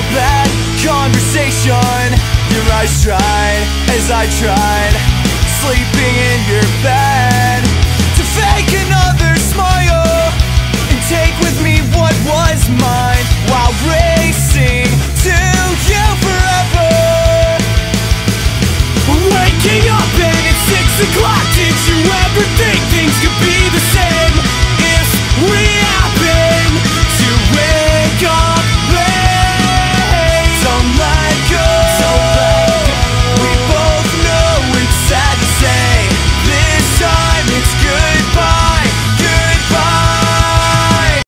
a bad conversation. Your eyes dried as I tried sleeping in your bed to fake another smile and take with me what was mine while racing to you forever. Waking up and it's 6 o'clock. Did you ever think things could be the same?